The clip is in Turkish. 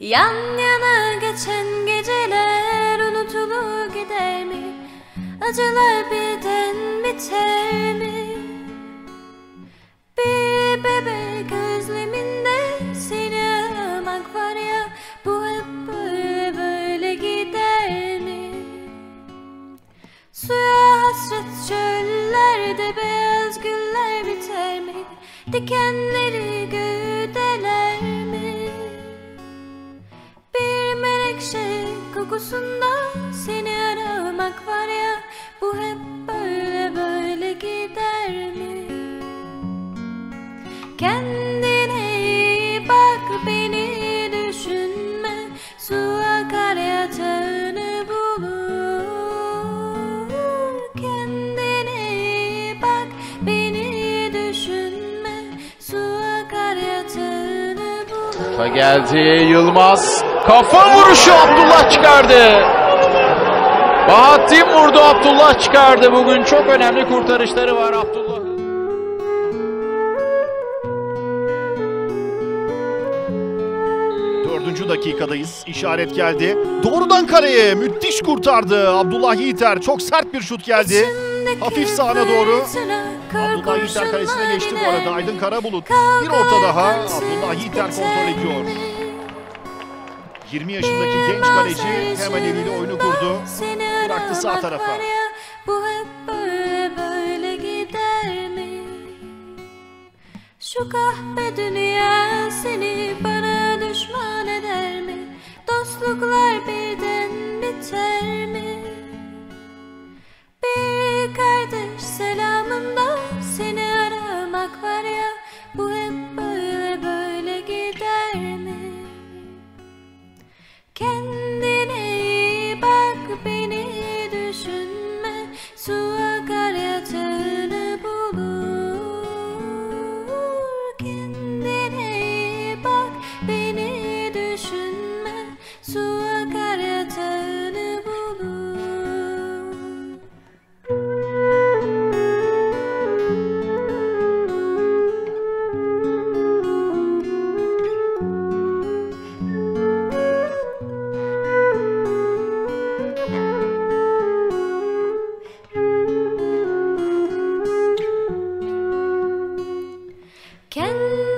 Yan yana geçen geceler unutulur gider mi? Acılar birden biter mi? Bir bebek özleminde seni aramak var ya, bu hep böyle böyle gider mi? Suya hasret çöllerde beyaz güller biter mi? Dikenleri gövdeler mi? Bir menekşe kokusunda seni aramak var ya, bu hep böyle böyle gider mi? Kendine iyi bak, beni düşünme. Su akar yatağını bulur. Kendine iyi bak, beni düşünme. Su akar yatağını bulur. Kafa geldi, Yılmaz. Kafa vuruşu, Abdullah çıkardı. Bahattin vurdu, Abdullah çıkardı. Bugün çok önemli kurtarışları var Abdullah. Dördüncü dakikadayız. İşaret geldi. Doğrudan kaleye müthiş kurtardı. Abdullah Yiğiter. Çok sert bir şut geldi. Hafif sağına doğru. Abdullah Yiğiter kalesine geçti bu arada. Aydın Karabulut. Bir orta daha. Abdullah Yiğiter kontrol ediyor. 20 yaşındaki genç kaleci hemen eliyle oyunu kurdu. Bıraktı sağ tarafa. Bu hep böyle böyle gider mi? Şu kahpe dünya seni bana düşman eder mi? Dostluklar birden biter mi? Bir kardeş selamında seni aramak var ya, bu hep böyle böyle gider mi? Kendine iyi bak, beni düşünme. Su akar yatağını bulur. Kendine iyi bak, beni düşünme. Su akar yatağını bulur. Kendine